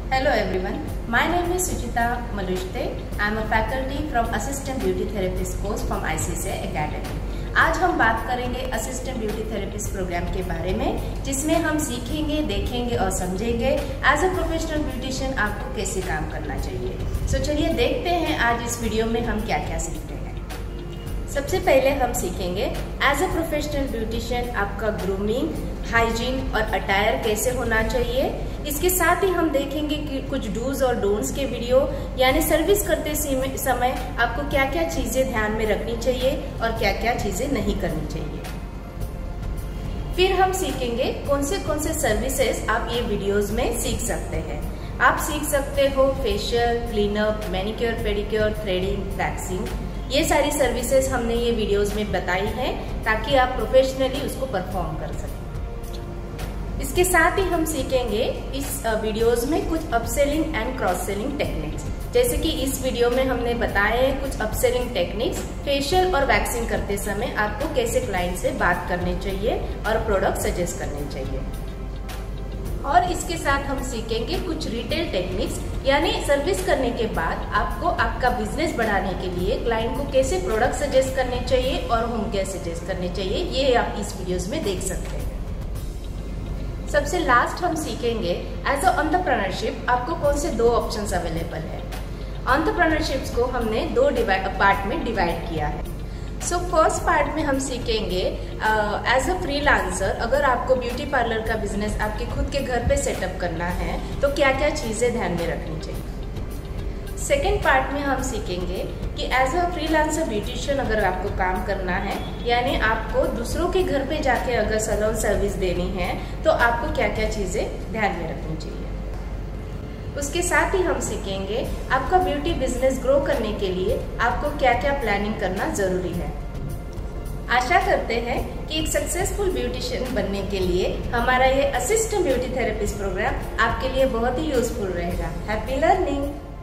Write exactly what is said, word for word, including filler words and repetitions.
Hello everyone, my name is Suchita Malushte. I am a faculty from Assistant Beauty Therapist course from I C C I Academy. आज हम बात करेंगे assistant beauty therapist programme के बारे में, जिसमें हम सीखेंगे, देखेंगे और समझेंगे एज अ प्रोफेशनल ब्यूटिशियन आपको कैसे काम करना चाहिए। सो so, चलिए देखते हैं आज इस वीडियो में हम क्या क्या सीखते हैं। सबसे पहले हम सीखेंगे एज अ प्रोफेशनल ब्यूटिशियन आपका ग्रूमिंग, हाइजीन और अटायर कैसे होना चाहिए। इसके साथ ही हम देखेंगे कि कुछ डूज और डोंट्स के वीडियो, यानी सर्विस करते समय आपको क्या क्या चीजें ध्यान में रखनी चाहिए और क्या क्या चीजें नहीं करनी चाहिए। फिर हम सीखेंगे कौन से कौन से सर्विसेज आप ये वीडियोस में सीख सकते हैं। आप सीख सकते हो facial, cleanup, manicure, pedicure, threading, waxing. ये सारी सर्विसेज हमने ये वीडियोस में बताई हैं ताकि आप प्रोफेशनली उसको परफॉर्म कर सकें। इसके साथ ही हम सीखेंगे इस वीडियोस में कुछ upselling and cross selling techniques. जैसे कि इस वीडियो में हमने बताए हैं कुछ अपसेलिंग टेक्निक्स। फेशियल और वैक्सिंग करते समय आपको कैसे क्लाइंट से बात करनी चाहिए और प्रोडक्ट सजेस्ट करने चाहिए। और इसके साथ हम सीखेंगे कुछ रिटेल टेक्निक्स, यानी सर्विस करने के बाद आपको आपका बिजनेस बढ़ाने के लिए क्लाइंट को कैसे प्रोडक्ट सजेस्ट करने चाहिए और होम केयर सजेस्ट करने चाहिए। ये आप इस वीडियोस में देख सकते हैं। सबसे लास्ट हम सीखेंगे एज अ एंटरप्रेन्योरशिप आपको कौन से दो ऑप्शंस अवेलेबल है। एंटरप्रेन्योरशिप्स को हमने दो पार्ट में डिवाइड किया है। सो फर्स्ट पार्ट में हम सीखेंगे एज अ फ्रीलांसर अगर आपको ब्यूटी पार्लर का बिजनेस आपके खुद के घर पे सेटअप करना है तो क्या क्या चीजें ध्यान में रखनी चाहिए। सेकेंड पार्ट में हम सीखेंगे कि एज अ फ्रीलांसर ब्यूटिशियन अगर आपको काम करना है, यानी आपको दूसरों के घर पे जाके अगर सैलून सर्विस देनी है तो आपको क्या क्या चीजें ध्यान में रखनी चाहिए। उसके साथ ही हम सीखेंगे आपका ब्यूटी बिजनेस ग्रो करने के लिए आपको क्या क्या प्लानिंग करना जरूरी है। आशा करते हैं कि एक सक्सेसफुल ब्यूटिशियन बनने के लिए हमारा ये असिस्टेंट ब्यूटी थेरेपिस्ट प्रोग्राम आपके लिए बहुत ही यूजफुल रहेगा। Happy learning.